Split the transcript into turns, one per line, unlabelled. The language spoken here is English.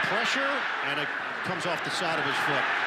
pressure, and it comes off the side of his foot.